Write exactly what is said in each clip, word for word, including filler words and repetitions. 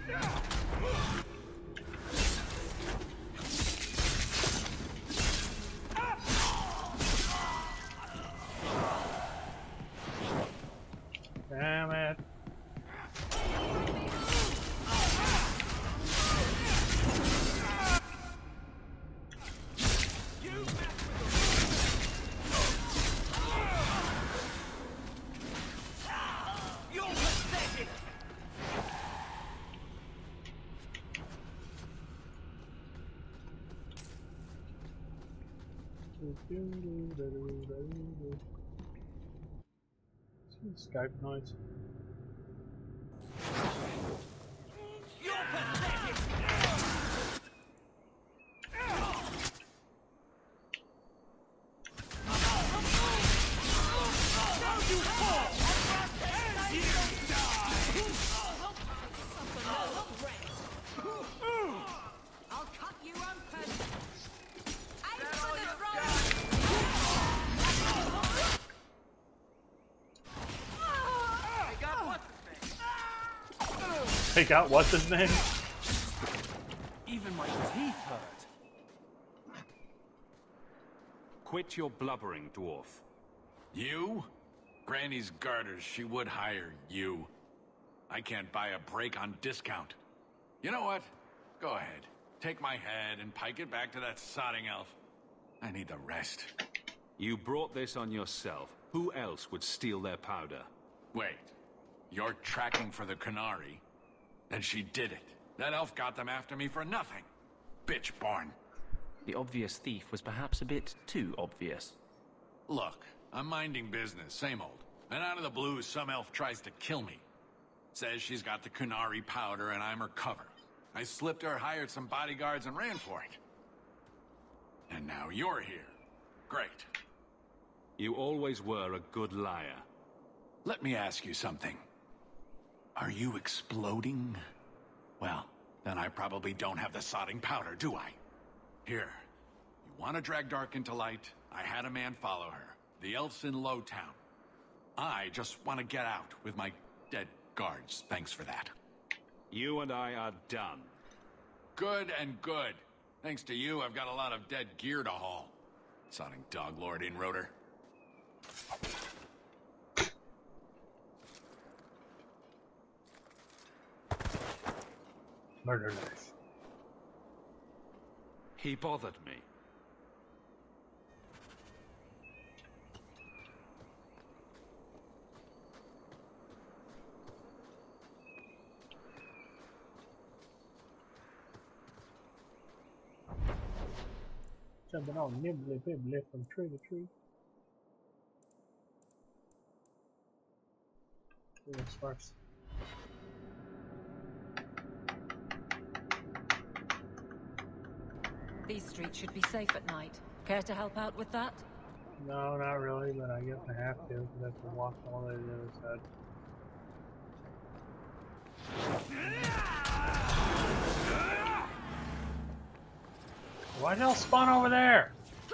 Damn it. Skype noise. You're pathetic. Now you fall. And you die. I'll cut you open. Aim for the throat. Take out what's his name? Even my teeth hurt. Quit your blubbering, dwarf. You? Granny's garters, she would hire you. I can't buy a break on discount. You know what? Go ahead. Take my head and pike it back to that sodding elf. I need the rest. You brought this on yourself. Who else would steal their powder? Wait. You're tracking for the Qunari? Then she did it. That elf got them after me for nothing. Bitch born. The obvious thief was perhaps a bit too obvious. Look, I'm minding business, same old. And out of the blue, some elf tries to kill me. Says she's got the Qunari powder and I'm her cover. I slipped her, hired some bodyguards, and ran for it. And now you're here. Great. You always were a good liar. Let me ask you something. Are you exploding? Well, then I probably don't have the sodding powder, do I? Here. You want to drag Dark into light? I had a man follow her. The elf's in Lowtown. I just want to get out with my dead guards. Thanks for that. You and I are done. Good and good. Thanks to you, I've got a lot of dead gear to haul. Sodding dog lord in rotor. Murder knife. He bothered me. Jumping all nimbly bibbly from tree to tree. Ooh, sparks. These streets should be safe at night. Care to help out with that? No, not really, but I guess I have to, because I have to walk all the way to the other side. Why'd y'all spawn over there?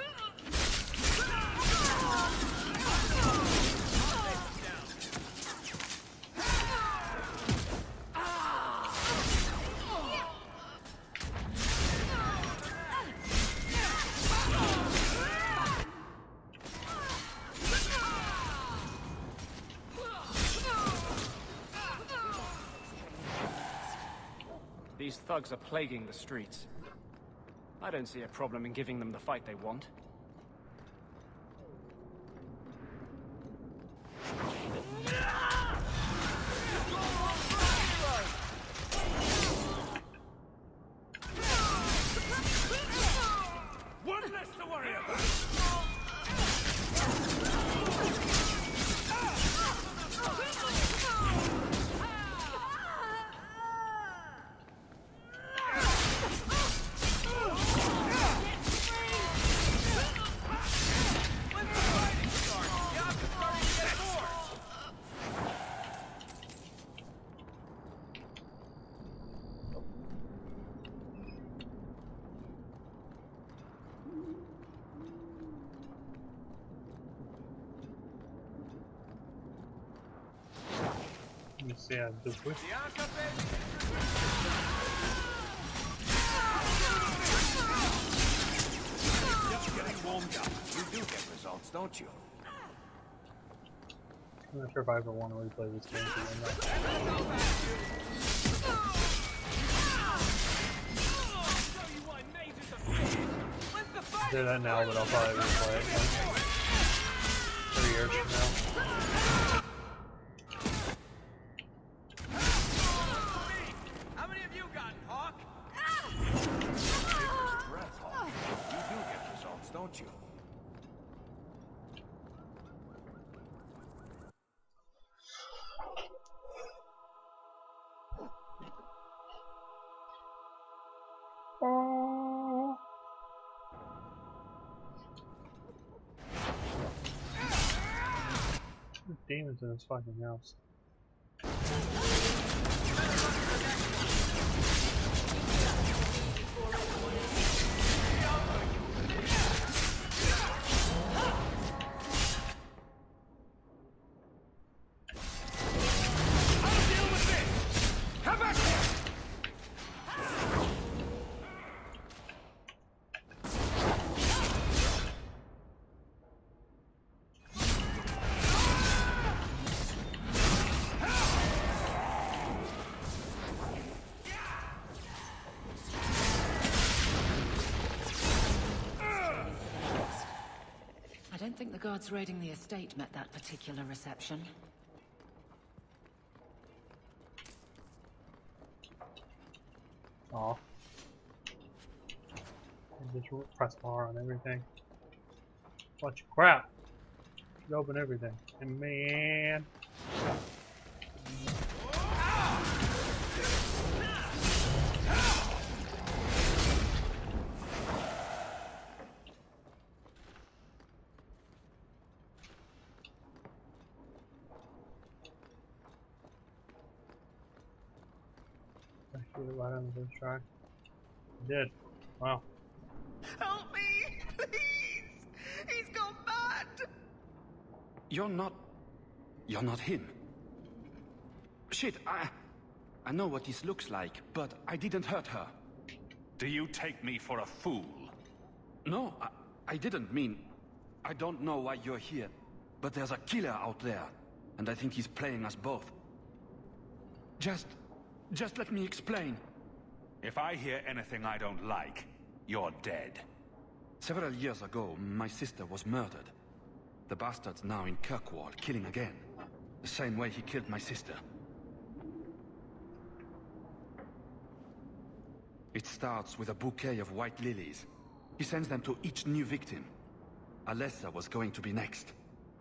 These thugs are plaguing the streets. I don't see a problem in giving them the fight they want. One less to worry about. Let me see, I have the bush. Bianca, baby. getting warmed up. You do get results, don't you? I'm not sure if I ever want to replay this game again. Do that now, but I'll probably replay it like three years from now. How many of you got, Hawk? Breath, Hawk. You do get results, don't you? Oh. There's demons in this fucking house. I don't think the guards raiding the estate met that particular reception. Aw. Just press R on everything. Bunch of crap. Should open everything. And man. I shoot it right on the first try. I did. Wow. Help me, please! He's gone mad! You're not... You're not him. Shit, I... I know what this looks like, but I didn't hurt her. Do you take me for a fool? No, I, I didn't mean... I don't know why you're here, but there's a killer out there, and I think he's playing us both. Just... just let me explain. If I hear anything I don't like, you're dead. Several years ago, my sister was murdered. The bastard's now in Kirkwall, killing again. The same way he killed my sister. It starts with a bouquet of white lilies. He sends them to each new victim. Alessa was going to be next.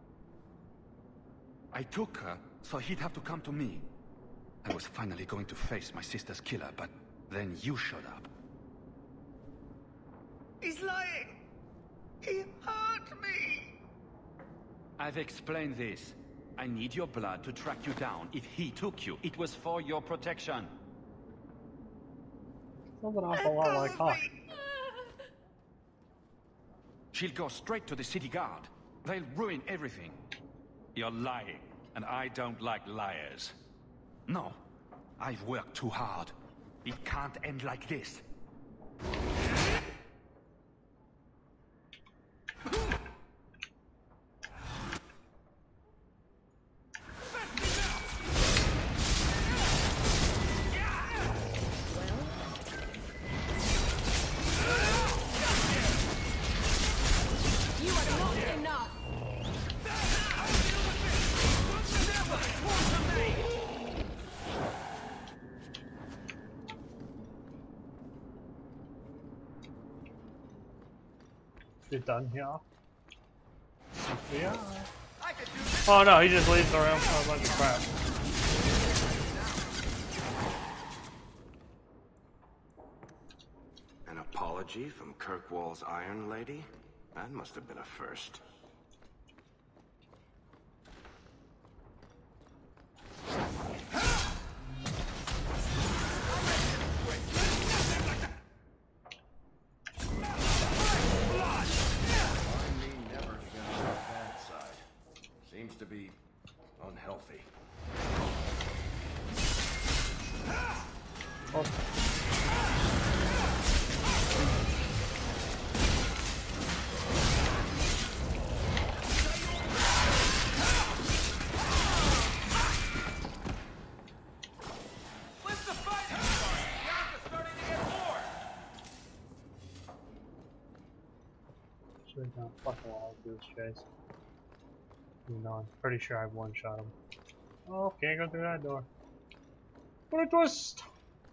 I took her, so he'd have to come to me. I was finally going to face my sister's killer, but then you showed up. He's lying! He hurt me! I've explained this. I need your blood to track you down. If he took you, it was for your protection. Sounds an awful lot like Hawk. She'll go straight to the city guard. They'll ruin everything. You're lying, and I don't like liars. No, I've worked too hard. It can't end like this. You're done here. Yeah. I could do this! Oh no, he just leaves the room. Oh, a bunch of crap. An apology from Kirkwall's Iron Lady? That must have been a first. Seems to be unhealthy. Oh. There's no fucking wall to this chase. You know, I'm pretty sure I've one shot him. Oh, can't go through that door. What a twist!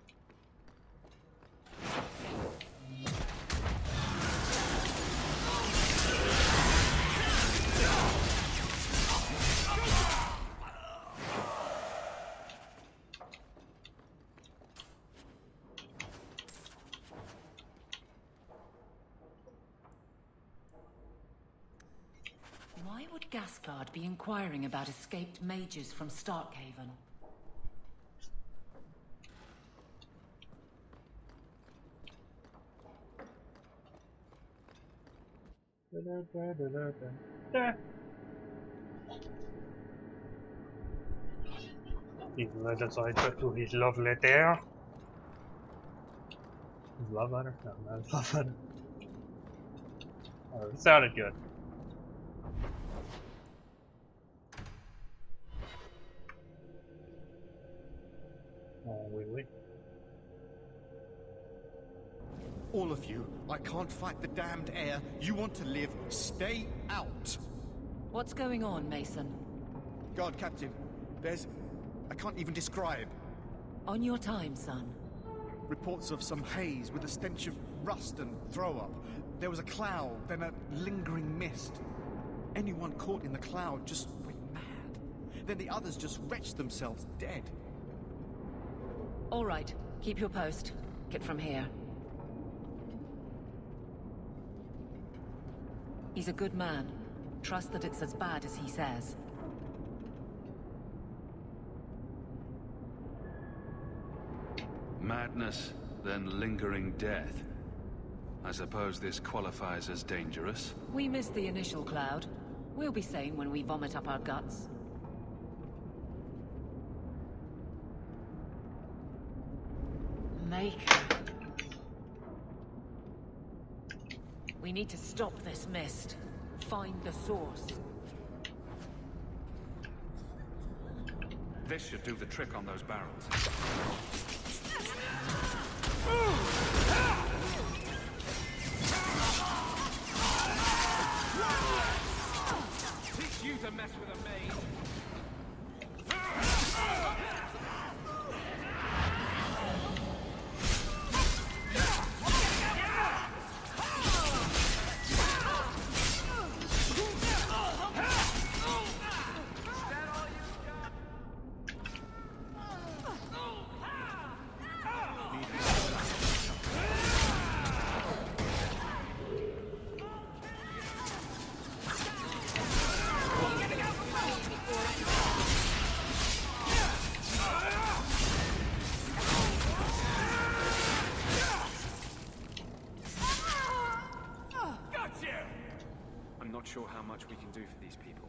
Why would Gascard be inquiring about escaped mages from Starkhaven? Da, da, da, da, da, da. He led us over to his love letter. His love letter? No, not his love letter. Oh, it sounded good. Oh, wee wee. All of you, I can't fight the damned air. You want to live, stay out. What's going on, Mason? Guard Captain, there's... I can't even describe. On your time, son. Reports of some haze with a stench of rust and throw-up. There was a cloud, then a lingering mist. Anyone caught in the cloud just went mad. Then the others just wretched themselves dead. All right, keep your post. Get from here. He's a good man. Trust that it's as bad as he says. Madness, then lingering death. I suppose this qualifies as dangerous. We missed the initial cloud. We'll be sane when we vomit up our guts. Maker. We need to stop this mist. Find the source. This should do the trick on those barrels. Teach you to mess with a maid. Not sure how much we can do for these people.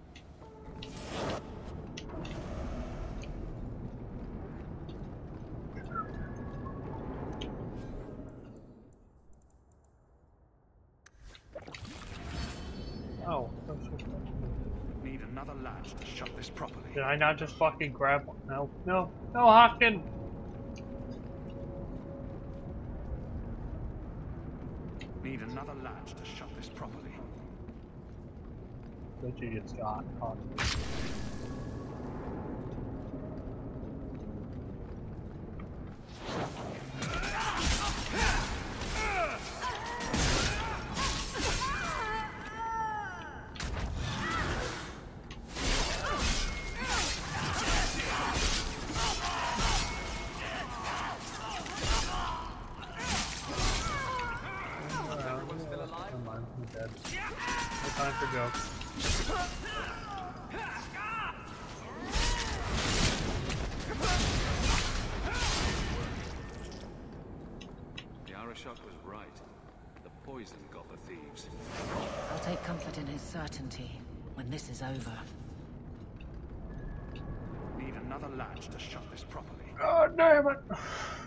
Oh. Need another latch to shut this properly. Did I not just fucking grab one? No. No. No, Hawken! Need another latch to shut this properly. That you just got caught. Everyone's still alive? Never mind, I'm dead. No time for jokes. The Arashok was right. The poison got the thieves. I'll take comfort in his certainty when this is over. Need another latch to shut this properly. God damn it!